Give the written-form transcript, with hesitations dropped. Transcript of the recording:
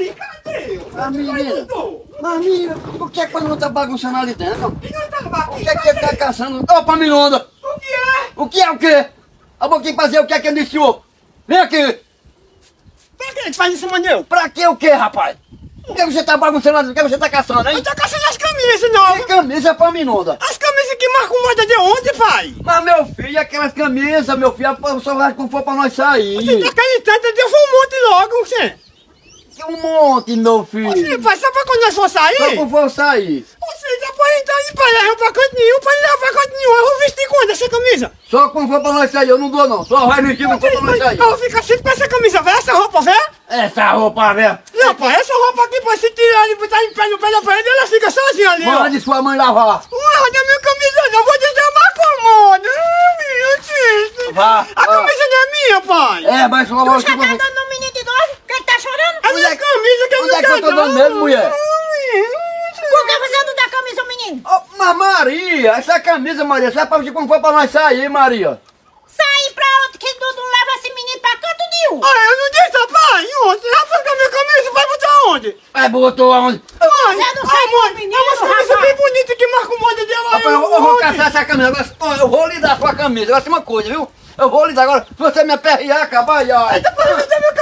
assim, cadê? Mas menina, por que quando não tá bagunçando ali dentro? E não tá bagunçando? O que é que ele tá caçando? Ô, Paminonda! O que é? O que é o quê? A boquinha fazer o que é que ele iniciou? Vem aqui! Pra que ele faz isso, Manel? Pra que o quê, rapaz? Por que você tá bagunçando ali? O que você tá caçando, hein? Eu tô caçando as camisas novas. Que camisa, Paminonda? As camisas que marcam moda de onde, pai? Mas, meu filho, aquelas camisas, meu filho, só vai como for pra nós sair. Você tá acreditando? Eu vou um monte logo, você. Que um monte, meu filho. Você pai, só pra quando nós for sair? Só como for sair. Você já pode então ir pra levar pra canto nenhum, pode levar pra canto nenhum. Eu vou vestir quando essa camisa? Só quando for pra nós sair, eu não dou não. Só vai vestir quando for pra nós sair. Eu vou ficar sempre com essa camisa velha, essa roupa velha? Essa roupa, velho. Não, pai, essa roupa aqui, pra se tirar e botar em pé no pé da parede, ela fica sozinha ali, ó. Mande sua mãe lavar. Ué, não é minha camisa não, vou desarmar com a moda. Meu Deus. Vá. A camisa não é minha, pai. É, mas só Tu já tá dando no menino de novo? Que ele tá chorando? É minha camisa que eu onde não é que eu tô quero dando mesmo, mulher? Por que você não dá camisa ao menino? Ô, mas Maria, essa camisa, Maria, você é pra vestir quando for pra nós sair, Maria. Sair pra outro que tu não leva esse menino pra canto nenhum. Ah, eu não disse, pai. Onde? Rapaz, com a minha camisa, vai botar onde? Vai, botou aonde? Mãe, Você não sai com o menino, é uma camisa rapaz. bem bonita que marca o moda dela. Rapaz, eu vou caçar essa camisa. Agora, ó, eu vou lhe dar sua camisa. Agora tem uma coisa, viu? Eu vou lhe dar agora. Se você me aperrear, acabar, ai. Depois me dá minha